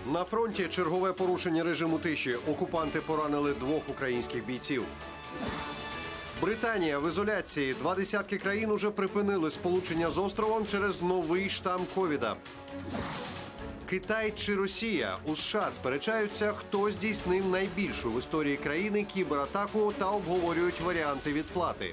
На фронті чергове порушення режиму тиші. Окупанти поранили 2 українських бійців. Британія в ізоляції. 20 країн уже припинили сполучення з островом через новий штам ковіда. Китай чи Росія? У США сперечаються, хто здійснив найбільшу в історії країни кібератаку та обговорюють варіанти відплати.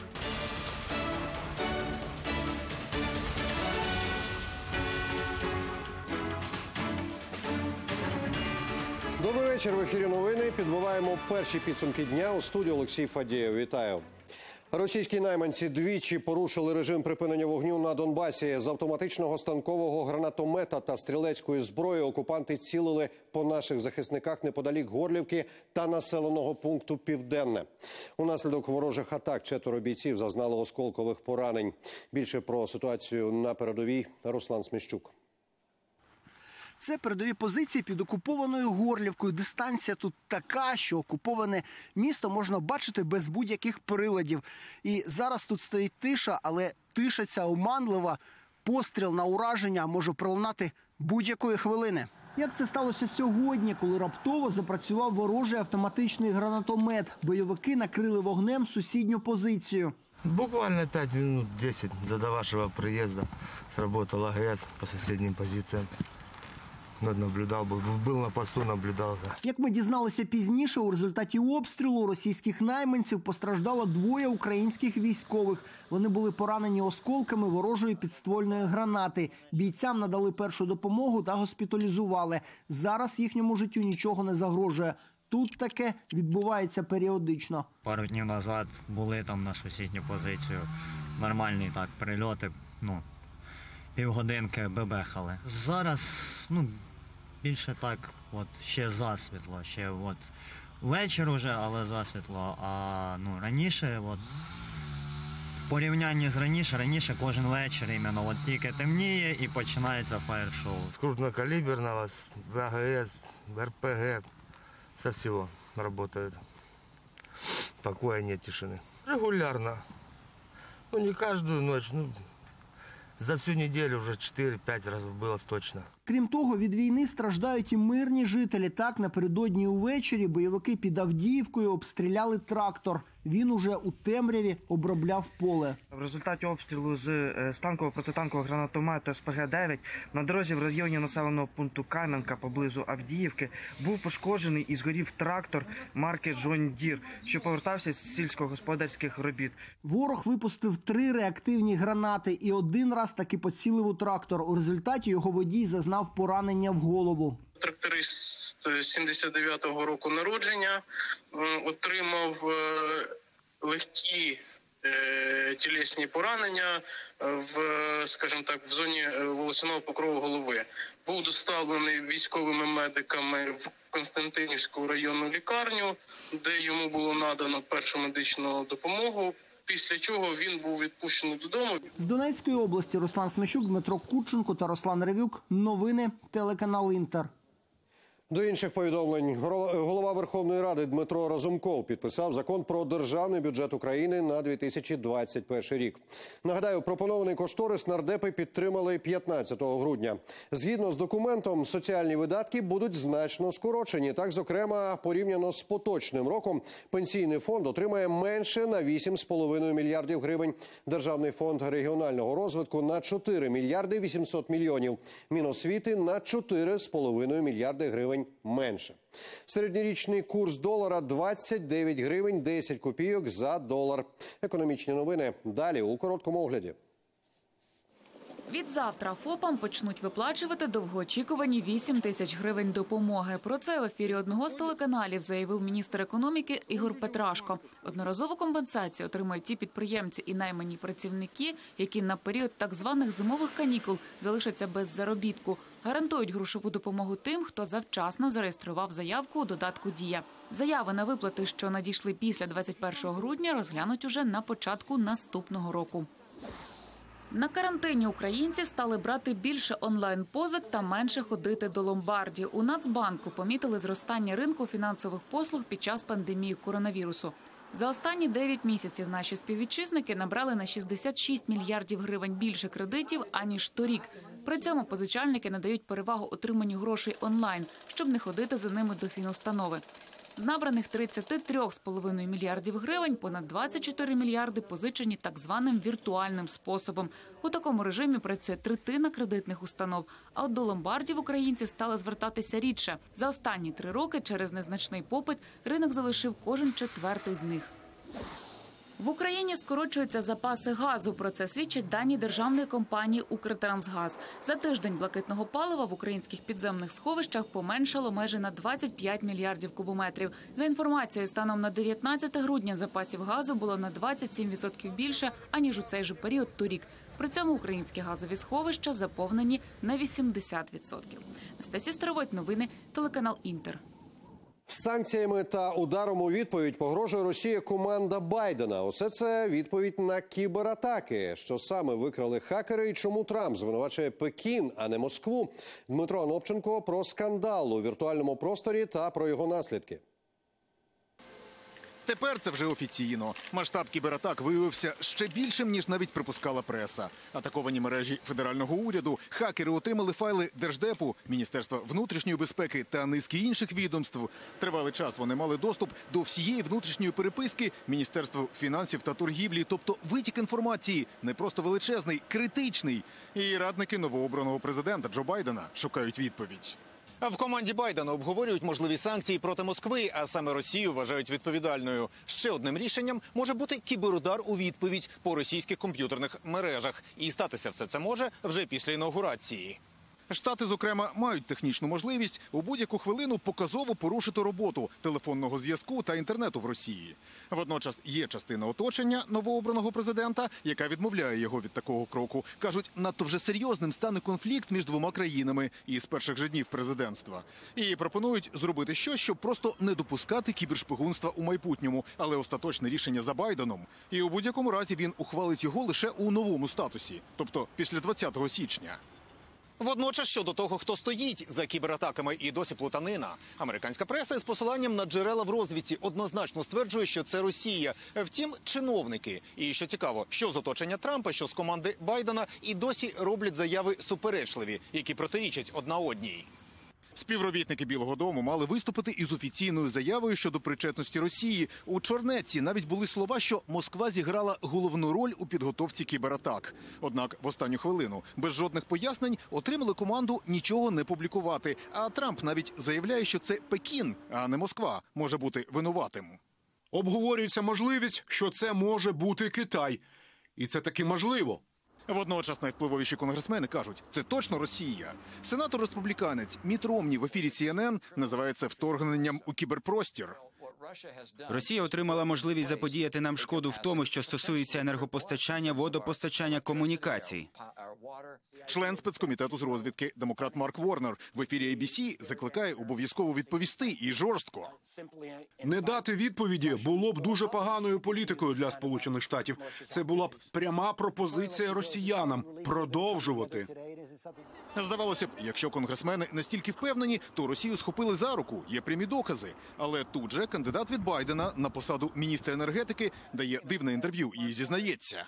Добрий вечір. В ефірі новини. Підбиваємо перші підсумки дня. У студії Олексій Фадієв. Вітаю. Російські найманці двічі порушили режим припинення вогню на Донбасі. З автоматичного станкового гранатомета та стрілецької зброї окупанти цілили по наших захисниках неподалік Горлівки та населеного пункту Південне. Унаслідок ворожих атак 4 бійців зазнали осколкових поранень. Більше про ситуацію на передовій Руслан Сміщук. Це передові позиції під окупованою Горлівкою. Дистанція тут така, що окуповане місто можна бачити без будь-яких приладів. І зараз тут стоїть тиша, але тиша ця оманлива. Постріл на ураження може пролунати будь-якої хвилини. Як це сталося сьогодні, коли раптово запрацював ворожий автоматичний гранатомет? Бойовики накрили вогнем сусідню позицію. Буквально 5 минут 10 до вашего приезда сработал АГС по соседним позициям. Наблюдав, був на посту, наблюдав. Як ми дізналися пізніше, у результаті обстрілу російських найманців постраждало 2 українських військових. Вони були поранені осколками ворожої підствольної гранати. Бійцям надали першу допомогу та госпіталізували. Зараз їхньому життю нічого не загрожує. Тут таке відбувається періодично. Пару днів назад були там на сусідню позицію. Нормальні так прильоти, півгодинки бебехали. Зараз, більше так, ще засвітло, ще вечір уже, але засвітло. А раніше, в порівнянні з раніше кожен вечір іменно тільки темніє і починається фаєр-шоу. З крупнокаліберного, АГС, РПГ, со всего работает. Покоя нет, тишины. Регулярно. Не каждую ночь, за всю неделю вже 4-5 разів було точно. Крім того, від війни страждають і мирні жителі. Так, напередодні увечері бойовики під Авдіївкою обстріляли трактор. Він уже у темряві обробляв поле. В результаті обстрілу з станкового протитанкового гранатомета СПГ-9 на дорозі в районі населеного пункту Кам'янка поблизу Авдіївки був пошкоджений і згорів трактор марки Джон Дір, що повертався з сільськогосподарських робіт. Ворог випустив 3 реактивні гранати і один раз таки поцілив у трактор. У результаті його водій зазнав поранення в голову. Тракторист 79-го року народження, отримав легкі тілесні поранення в зоні волосяного покрову голови. Був доставлений військовими медиками в Константинівську районну лікарню, де йому було надано першу медичну допомогу. Після чого він був відпущений додому. З Донецької області Руслан Смещук, Дмитро Курченко та Руслан Ревюк. Новини, телеканал «Інтер». До інших повідомлень. Голова Верховної Ради Дмитро Разумков підписав закон про державний бюджет України на 2021 рік. Нагадаю, пропонований кошторис нардепи підтримали 15 грудня. Згідно з документом, соціальні видатки будуть значно скорочені. Так, зокрема, порівняно з поточним роком, пенсійний фонд отримає менше на 8,5 мільярдів гривень. Державний фонд регіонального розвитку на 4 мільярди 800 мільйонів. Міносвіти на 4,5 мільярди гривень менше. Середньорічний курс долара 29 гривень 10 копійок за долар. Економічні новини далі у короткому огляді. Відзавтра ФОПам почнуть виплачувати довгоочікувані 8 тисяч гривень допомоги. Про це в ефірі одного з телеканалів заявив міністр економіки Ігор Петрашко. Одноразову компенсацію отримають ті підприємці і наймані працівники, які на період так званих зимових канікул залишаться без заробітку. Гарантують грошову допомогу тим, хто завчасно зареєстрував заявку у додатку «Дія». Заяви на виплати, що надійшли після 21 грудня, розглянуть уже на початку наступного року. На карантині українці стали брати більше онлайн-позик та менше ходити до ломбардів. У Нацбанку помітили зростання ринку фінансових послуг під час пандемії коронавірусу. За останні 9 місяців наші співвітчизники набрали на 66 мільярдів гривень більше кредитів, аніж торік. При цьому позичальники надають перевагу отриманню грошей онлайн, щоб не ходити за ними до фінустанови. З набраних 33,5 мільярдів гривень понад 24 мільярди позичені так званим віртуальним способом. У такому режимі працює третина кредитних установ, а от до ломбардів українці стали звертатися рідше. За останні 3 роки через незначний попит ринок залишив кожен четвертий з них. В Україні скорочуються запаси газу. Про це свідчать дані державної компанії «Укртрансгаз». За тиждень блакитного палива в українських підземних сховищах поменшало майже на 25 мільярдів кубометрів. За інформацією, станом на 19 грудня запасів газу було на 27% більше, аніж у цей же період торік. При цьому українські газові сховища заповнені на 80%. Анастасія Старовойт, новини, телеканал «Інтер». Санкціями та ударом у відповідь погрожує Росії команда Байдена. Усе це відповідь на кібератаки. Що саме викрали хакери і чому Трамп звинувачує Пекін, а не Москву? Дмитро Анопченко про скандал у віртуальному просторі та про його наслідки. Тепер це вже офіційно. Масштаб кібератак виявився ще більшим, ніж навіть припускала преса. Атаковані мережі федерального уряду, хакери отримали файли Держдепу, Міністерства внутрішньої безпеки та низки інших відомств. Тривалий час вони мали доступ до всієї внутрішньої переписки Міністерства фінансів та торгівлі. Тобто витік інформації не просто величезний, критичний. І радники новообраного президента Джо Байдена шукають відповідь. А в команді Байдена обговорюють можливі санкції проти Москви, а саме Росію вважають відповідальною. Ще одним рішенням може бути кіберудар у відповідь по російських комп'ютерних мережах. І статися все це може вже після інаугурації. Штати, зокрема, мають технічну можливість у будь-яку хвилину показово порушити роботу телефонного зв'язку та інтернету в Росії. Водночас є частина оточення новообраного президента, яка відмовляє його від такого кроку. Кажуть, надто вже серйозним стане конфлікт між двома країнами із перших же днів президентства. І пропонують зробити щось, щоб просто не допускати кібершпигунства у майбутньому. Але остаточне рішення за Байденом. І у будь-якому разі він ухвалить його лише у новому статусі, тобто після 20 січня. Водночас, щодо того, хто стоїть за кібератаками, і досі плутанина. Американська преса з посиланням на джерела в розвідці однозначно стверджує, що це Росія. Втім, чиновники. І що цікаво, що з оточення Трампа, що з команди Байдена, і досі роблять заяви суперечливі, які протирічать одна одній. Співробітники Білого дому мали виступити із офіційною заявою щодо причетності Росії. У чорнетці навіть були слова, що Москва зіграла головну роль у підготовці кібератак. Однак в останню хвилину без жодних пояснень отримали команду нічого не публікувати. А Трамп навіть заявляє, що це Пекін, а не Москва, може бути винуватим. Обговорюється можливість, що це може бути Китай. І це таки можливо. Водночас найвпливовіші конгресмени кажуть, це точно Росія. Сенатор-республіканець Міт Ромні в ефірі CNN називає це вторгненням у кіберпростір. Росія отримала можливість заподіяти нам шкоду в тому, що стосується енергопостачання, водопостачання, комунікацій. Член спецкомітету з розвідки, демократ Марк Ворнер, в ефірі ABC закликає обов'язково відповісти і жорстко. Не дати відповіді було б дуже поганою політикою для Сполучених Штатів. Це була б пряма пропозиція росіянам продовжувати. Здавалося б, якщо конгресмени настільки впевнені, то Росію схопили за руку, є прямі докази. Але тут же кандидат від Байдена на посаду міністра енергетики дає дивне інтерв'ю і зізнається.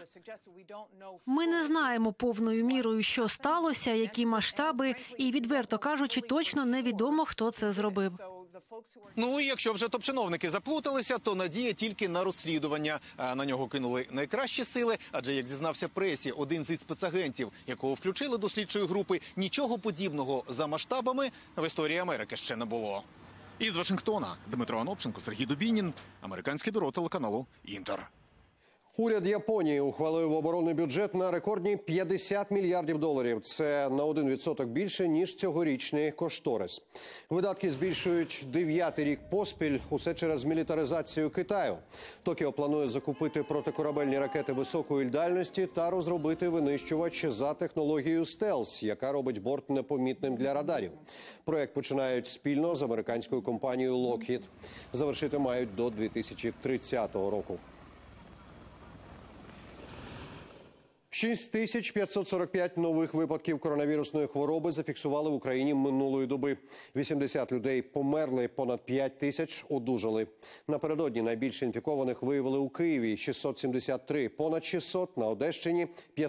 Ми не знаємо повною мірою, що сталося, які масштаби, і, відверто кажучи, точно невідомо, хто це зробив. Ну і якщо вже топ-чиновники заплуталися, то надія тільки на розслідування. А на нього кинули найкращі сили, адже, як зізнався пресі, один зі спецагентів, якого включили до слідчої групи, нічого подібного за масштабами в історії Америки ще не було. Із Вашингтона Дмитро Анопченко, Сергій Дубінін, американське бюро телеканалу «Інтер». Уряд Японії ухвалив оборонний бюджет на рекордні $50 мільярдів. Це на 1% більше, ніж цьогорічний кошторис. Видатки збільшують 9-й рік поспіль, усе через мілітаризацію Китаю. Токіо планує закупити протикорабельні ракети високої дальності та розробити винищувач за технологією стелс, яка робить борт непомітним для радарів. Проект починають спільно з американською компанією Lockheed. Завершити мають до 2030 року. 6545 нових випадків коронавірусної хвороби зафіксували в Україні минулої доби. 80 людей померли, понад 5 тисяч одужали. Напередодні найбільше інфікованих виявили у Києві – 673, понад 600 на Одещині,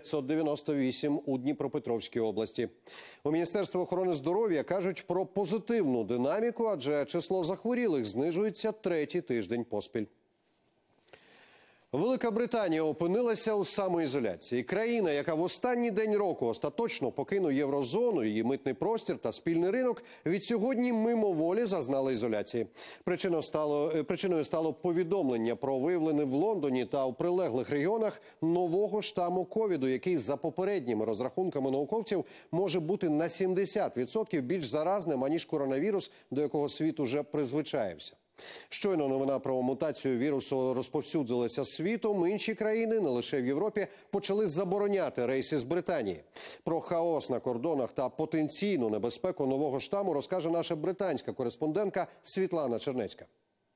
598 у Дніпропетровській області. У Міністерстві охорони здоров'я кажуть про позитивну динаміку, адже число захворілих знижується третій тиждень поспіль. Велика Британія опинилася у самоізоляції. Країна, яка в останній день року остаточно покине єврозону, її митний простір та спільний ринок, від сьогодні мимоволі зазнала ізоляції. Причиною стало повідомлення про виявлений в Лондоні та у прилеглих регіонах нового штаму ковіду, який за попередніми розрахунками науковців може бути на 70% більш заразним, аніж коронавірус, до якого світ уже призвичаєвся. Щойно новина про мутацію вірусу розповсюдилася світом, інші країни, не лише в Європі, почали забороняти рейси з Британії. Про хаос на кордонах та потенційну небезпеку нового штаму розкаже наша британська кореспондентка Світлана Чернецька.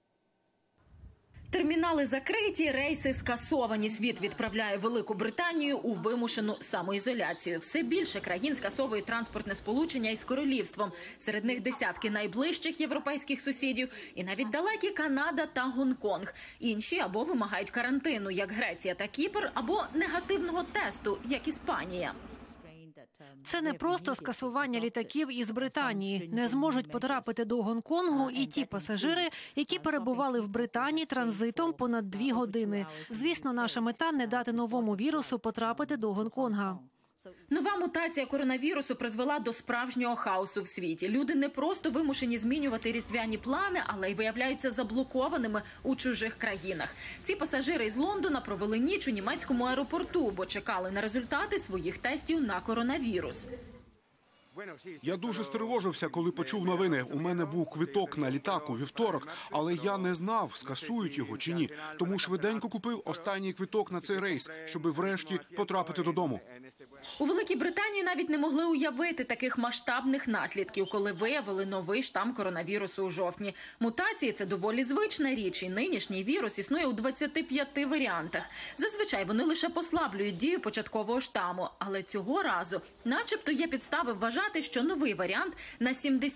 Термінали закриті, рейси скасовані. Світ відправляє Велику Британію у вимушену самоізоляцію. Все більше країн скасовують транспортне сполучення із королівством. Серед них десятки найближчих європейських сусідів і навіть далекі Канада та Гонконг. Інші або вимагають карантину, як Греція та Кіпр, або негативного тесту, як Іспанія. Це не просто скасування літаків із Британії. Не зможуть потрапити до Гонконгу і ті пасажири, які перебували в Британії транзитом понад 2 години. Звісно, наша мета – не дати новому вірусу потрапити до Гонконга. Нова мутація коронавірусу призвела до справжнього хаосу в світі. Люди не просто вимушені змінювати різдвяні плани, але й виявляються заблокованими у чужих країнах. Ці пасажири із Лондона провели ніч у німецькому аеропорту, бо чекали на результати своїх тестів на коронавірус. Я дуже стривожився, коли почув новини. У мене був квиток на літак у вівторок, але я не знав, скасують його чи ні. Тому швиденько купив останній квиток на цей рейс, щоб врешті потрапити додому. У Великій Британії навіть не могли уявити таких масштабних наслідків, коли виявили новий штам коронавірусу у жовтні. Мутації – це доволі звична річ, і нинішній вірус існує у 25 варіантах. Зазвичай вони лише послаблюють дію початкового штаму, але цього разу начебто є підстави вважати, що новий варіант на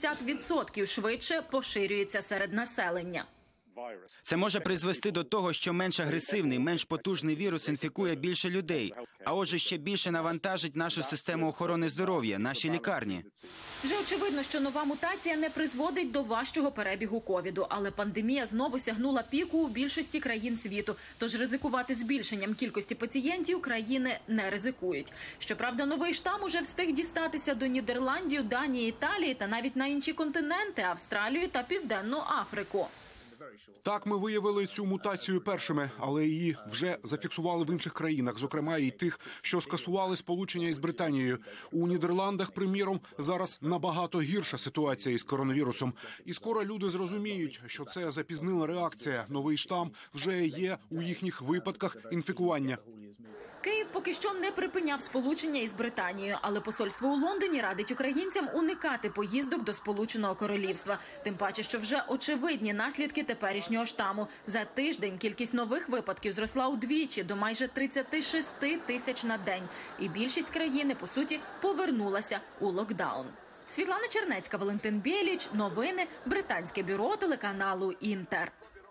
70% швидше поширюється серед населення. Це може призвести до того, що менш агресивний, менш потужний вірус інфікує більше людей, а отже ще більше навантажить нашу систему охорони здоров'я, наші лікарні. Вже очевидно, що нова мутація не призводить до важчого перебігу ковіду, але пандемія знову сягнула піку у більшості країн світу, тож ризикувати збільшенням кількості пацієнтів країни не ризикують. Щоправда, новий штам уже встиг дістатися до Нідерландів, Данії, Італії та навіть на інші континенти – Австралію та Південну Африку. Так, ми виявили цю мутацію першими, але її вже зафіксували в інших країнах, зокрема і тих, що скасували сполучення із Британією. У Нідерландах, приміром, зараз набагато гірша ситуація із коронавірусом. І скоро люди зрозуміють, що це запізнила реакція. Новий штам вже є у їхніх випадках інфікування. Київ поки що не припиняв сполучення із Британією, але посольство у Лондоні радить українцям уникати поїздок до Сполученого Королівства. Тим паче, що вже очевидні наслідки теперішнього штаму. За тиждень кількість нових випадків зросла удвічі до майже 36 тисяч на день. І більшість країни, по суті, повернулася у локдаун. Світлана Чернецька, Валентин Біліч. Новини. Британське бюро телеканалу «Інтер».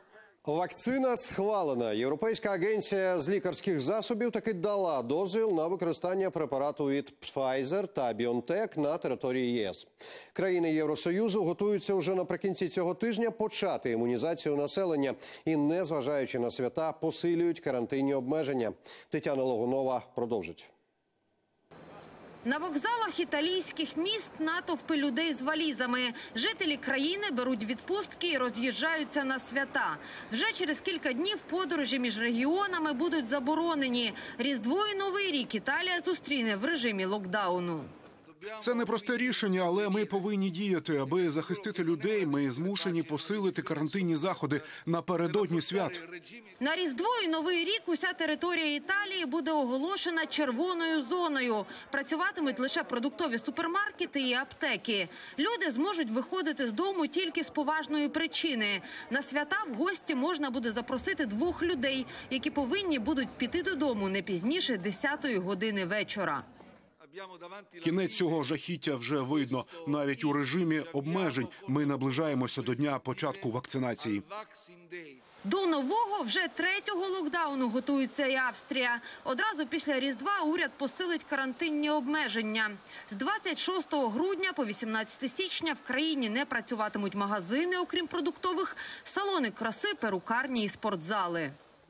Вакцина схвалена. Європейська агенція з лікарських засобів таки дала дозвіл на використання препарату від Pfizer та BioNTech на території ЄС. Країни Євросоюзу готуються вже наприкінці цього тижня почати імунізацію населення і, незважаючи на свята, посилюють карантинні обмеження. Тетяна Логунова продовжить. На вокзалах італійських міст натовпи людей з валізами. Жителі країни беруть відпустки і роз'їжджаються на свята. Вже через кілька днів подорожі між регіонами будуть заборонені. Різдво і Новий рік Італія зустріне в режимі локдауну. Це непросте рішення, але ми повинні діяти. Аби захистити людей, ми змушені посилити карантинні заходи напередодні свят. На Різдво і Новий рік уся територія Італії буде оголошена червоною зоною. Працюватимуть лише продуктові супермаркети і аптеки. Люди зможуть виходити з дому тільки з поважної причини. На свята в гості можна буде запросити 2 людей, які повинні будуть піти додому не пізніше 10-ї години вечора. Кінець цього жахіття вже видно. Навіть у режимі обмежень ми наближаємося до дня початку вакцинації. До нового, вже 3-го локдауну готується і Австрія. Одразу після Різдва уряд посилить карантинні обмеження. З 26 грудня по 18 січня в країні не працюватимуть магазини, окрім продуктових, салони краси, перукарні і спортзали.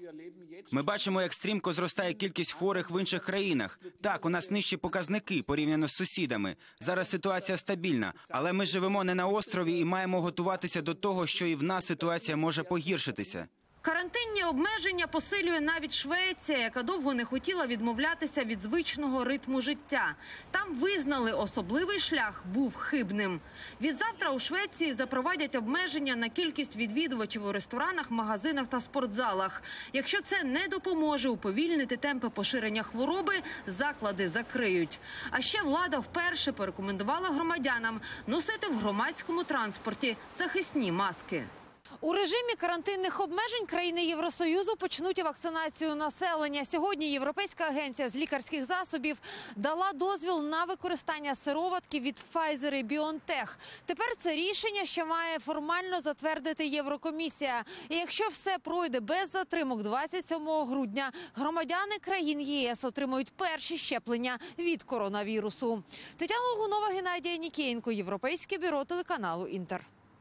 Ми бачимо, як стрімко зростає кількість хворих в інших країнах. Так, у нас нижчі показники порівняно з сусідами. Зараз ситуація стабільна, але ми живемо не на острові і маємо готуватися до того, що і в нас ситуація може погіршитися. Карантинні обмеження посилює навіть Швеція, яка довго не хотіла відмовлятися від звичного ритму життя. Там визнали, особливий шлях був хибним. Відзавтра у Швеції запровадять обмеження на кількість відвідувачів у ресторанах, магазинах та спортзалах. Якщо це не допоможе уповільнити темпи поширення хвороби, заклади закриють. А ще влада вперше порекомендувала громадянам носити в громадському транспорті захисні маски. У режимі карантинних обмежень країни Євросоюзу почнуть вакцинацію населення. Сьогодні Європейська агенція з лікарських засобів дала дозвіл на використання сироватки від Pfizer і BioNTech. Тепер це рішення ще має формально затвердити Єврокомісія. І якщо все пройде без затримок 27 грудня, громадяни країн ЄС отримують перші щеплення від коронавірусу. Тетяна Логунова, Геннадій Нікієнко, Європейське бюро телеканалу «Інтер».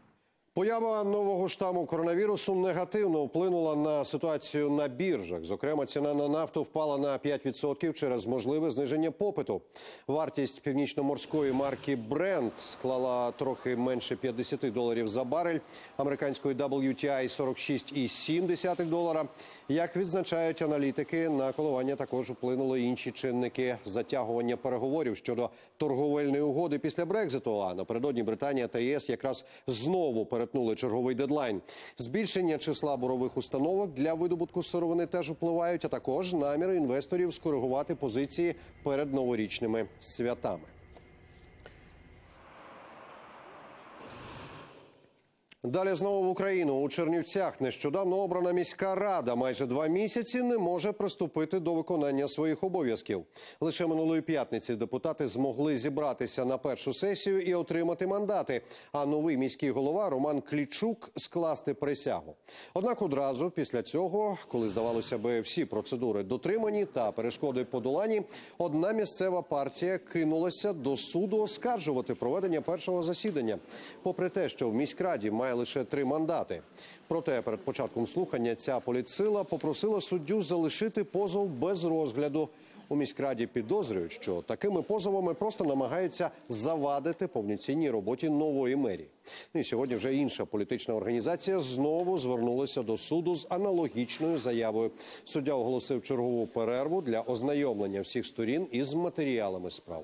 Поява нового штаму коронавірусу негативно вплинула на ситуацію на біржах. Зокрема, ціна на нафту впала на 5% через можливе зниження попиту. Вартість північноморської марки Brent склала трохи менше $50 за барель, американської WTI – $46,7. Як відзначають аналітики, на коливання також вплинули інші чинники затягування переговорів щодо торговельної угоди після Брекзиту. А напередодні Британія та ЄС якраз знову перетнули черговий дедлайн. Збільшення числа бурових установок для видобутку сировини теж впливають, а також наміри інвесторів скоригувати позиції перед новорічними святами. Далі знову в Україну. У Чернівцях нещодавно обрана міська рада майже 2 місяці не може приступити до виконання своїх обов'язків. Лише минулої п'ятниці депутати змогли зібратися на першу сесію і отримати мандати, а новий міський голова Роман Клічук скласти присягу. Однак одразу після цього, коли здавалося би всі процедури дотримані та перешкоди подолані, одна місцева партія кинулася до суду оскаржувати проведення першого засідання. Попри те, що в міськраді має лише 3 мандати. Проте перед початком слухання ця політсила попросила суддю залишити позов без розгляду. У міськраді підозрюють, що такими позовами просто намагаються завадити повноцінній роботі нової мерії. І сьогодні вже інша політична організація знову звернулася до суду з аналогічною заявою. Суддя оголосив чергову перерву для ознайомлення всіх сторін із матеріалами справ.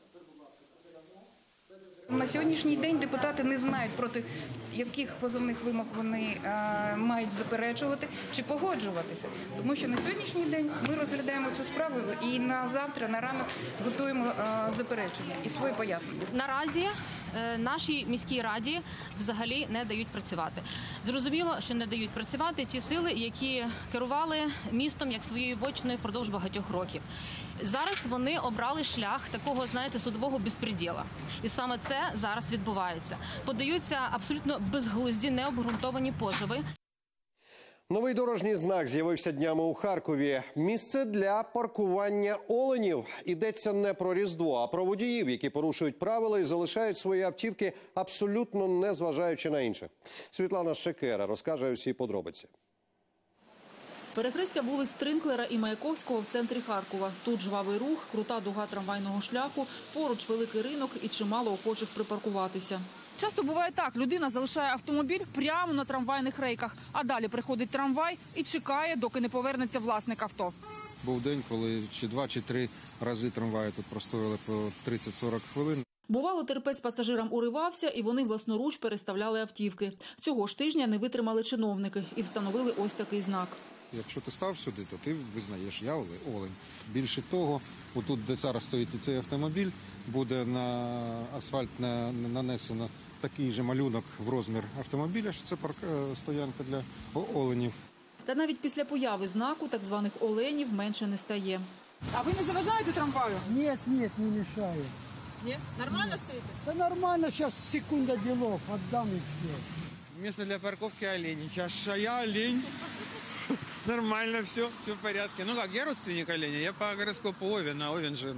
На сьогоднішній день депутати не знають, проти яких позовних вимог вони мають заперечувати чи погоджуватися. Тому що на сьогоднішній день ми розглядаємо цю справу і на завтра, на ранок готуємо заперечення і свої пояснення. Наразі нашій міській раді взагалі не дають працювати. Зрозуміло, що не дають працювати ті сили, які керували містом як своєю вотчиною впродовж багатьох років. Зараз вони обрали шлях такого, знаєте, судового безпреділа. І саме це зараз відбувається. Подаються абсолютно безглузді, необґрунтовані позови. Новий дорожній знак з'явився днями у Харкові. Місце для паркування оленів. Йдеться не про Різдво, а про водіїв, які порушують правила і залишають свої автівки, абсолютно не зважаючи на інших. Світлана Шекера розкаже усі подробиці. Перехрестя вулиць Тринклера і Маяковського в центрі Харкова. Тут жвавий рух, крута дуга трамвайного шляху, поруч великий ринок і чимало охочих припаркуватися. Часто буває так, людина залишає автомобіль прямо на трамвайних рейках, а далі приходить трамвай і чекає, доки не повернеться власник авто. був день, коли чи 2, чи 3 рази трамваї тут простояли по 30-40 хвилин. Бувало, терпець пасажирам уривався, і вони власноруч переставляли автівки. Цього ж тижня не витримали чиновники і встановили ось такий знак. Якщо ти став сюди, то ти визнаєш, я Олень. Більше того, отут, де зараз стоїть цей автомобіль, буде на асфальт нанесено такий же малюнок в розмір автомобіля, що це стоянка для оленів. Та навіть після появи знаку так званих оленів менше не стає. А ви не заважаєте трамваю? Нет, не мешаю. Ні? Нормально стоїте? Да нормально, сейчас секунда делов, отдам и все. Место для парковки олени. А я олень. Нормально, все в порядке. Ну как, я родственник оленя, я по гороскопу Овен, а Овен же,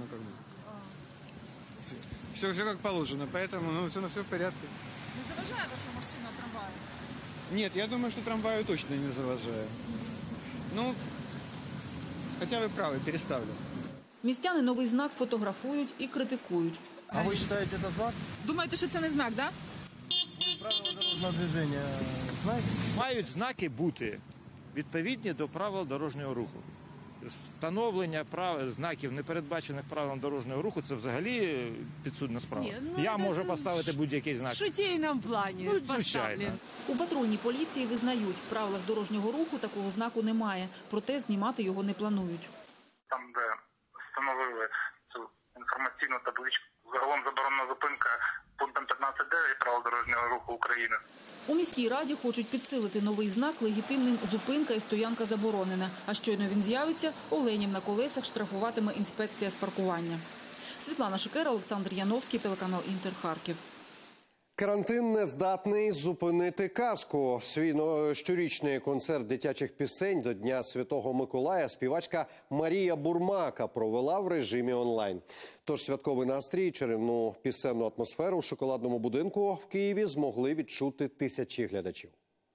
все как положено, поэтому, все в порядке. Не заважає ваша машина трамваю? Нет, я думаю, что трамваю точно не заважаю. Ну, хотя вы правы, переставлю. Містяни новий знак фотографують і критикують. А вы считаете это знак? Думаєте, що це не знак, так? Правила дорожного движения, знаете? Мають знаки бути відповідні до правил дорожнього руху. Встановлення знаків, не передбачених правилам дорожнього руху, це взагалі підсудна справа. Я можу поставити будь-який знак. В шутейному плані Звичайно. У патрульній поліції визнають, в правилах дорожнього руху такого знаку немає, проте знімати його не планують. Там, де встановили цю інформаційну табличку, загалом заборонена зупинка пунктом 15.9 правил дорожнього руху України. У міській раді хочуть підсилити новий знак легітимним «Зупинка і стоянка заборонена». А щойно він з'явиться, оленів на колесах штрафуватиме інспекція з паркування. Світлана Шикера, Олександр Яновський, телеканал «Інтер», Харків. Карантин не здатний зупинити казку. Свій щорічний концерт дитячих пісень до Дня Святого Миколая співачка Марія Бурмака провела в режимі онлайн. Тож святковий настрій і чарівну пісенну атмосферу в шоколадному будинку в Києві змогли відчути тисячі глядачів.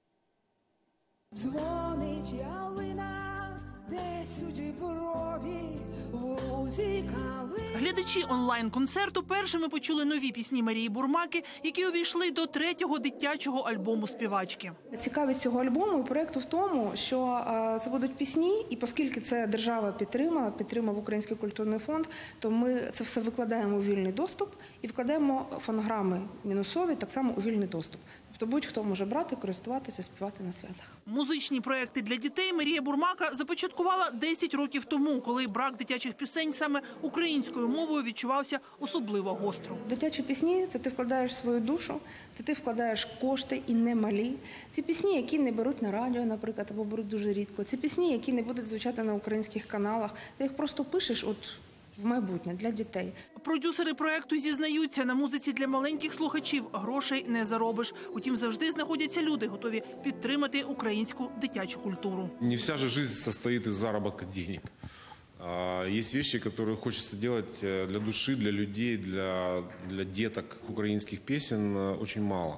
Дзвонить ялина, десь у Діброві, в лузі калини. Глядачі онлайн-концерту першими почули нові пісні Марії Бурмаки, які увійшли до 3-го дитячого альбому співачки. Цікавість цього альбому і проєкту в тому, що це будуть пісні, і оскільки це держава підтримав Український культурний фонд, то ми це все викладаємо у вільний доступ і вкладаємо фонограми мінусові так само у вільний доступ. Тобто будь-хто може брати, користуватися, співати на святах. Музичні проекти для дітей Марія Бурмака започаткувала 10 років тому, коли брак дитячих пісень саме українською мовою відчувався особливо гостро. Дитячі пісні – це ти вкладаєш свою душу, ти вкладаєш кошти і немалі. Ці пісні, які не беруть на радіо, наприклад, або беруть дуже рідко. Ці пісні, які не будуть звучати на українських каналах. Ти їх просто пишеш в майбутнє для дітей. Продюсери проекту зізнаються, на музиці для маленьких слухачів грошей не заробиш. Утім, завжди знаходяться люди, готові підтримати українську дитячу культуру. Не вся же жизнь состоит из заработка денег. Есть вещи, которые хочется делать для души, для людей, для деток украинских песен очень мало.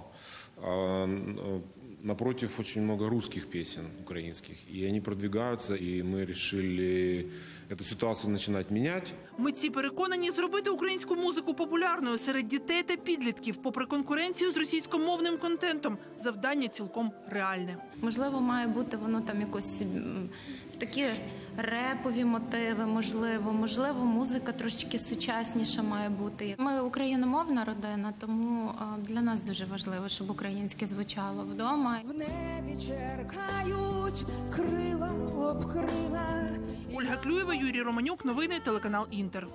Напротив, очень много русских песен украинских. И они продвигаются, и мы решили эту ситуацию начинать менять. Митці переконані, зробити українську музику популярною серед дітей та підлітків, попри конкуренцію з російськомовним контентом, завдання цілком реальне. Можливо, має бути воно там якось такі репові мотиви, можливо, музика трошечки сучасніша має бути. Ми україномовна родина, тому для нас дуже важливо, щоб українське звучало вдома. В небі черкають крила об крила. Ольга Клюєва, Юрій Романюк, новини, телеканал «Інтер».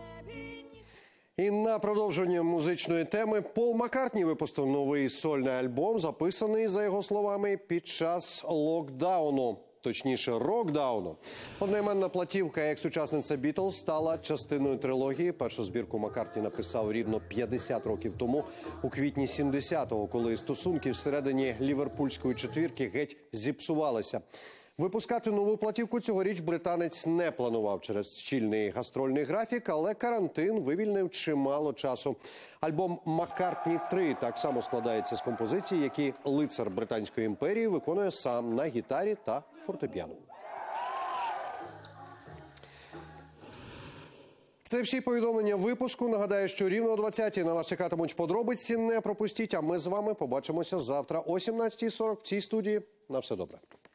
І на продовження музичної теми Пол Маккартні випустив новий сольний альбом, записаний, за його словами, під час локдауну. Точніше, рокдауну. Одноіменна платівка «Екс-учасниця Бітлз» стала частиною трилогії. Першу збірку Маккартні написав рівно 50 років тому, у квітні 70-го, коли стосунки всередині ліверпульської четвірки геть зіпсувалися. Випускати нову платівку цьогоріч британець не планував через щільний гастрольний графік, але карантин вивільнив чимало часу. Альбом «Маккартні 3» так само складається з композицій, які лицар Британської імперії виконує сам на гітарі та фортепіано. Це всі повідомлення випуску. Нагадаю, що рівно о 20-й на вас чекатимуть подробиці. Не пропустіть, а ми з вами побачимося завтра о 17:40 в цій студії. На все добре.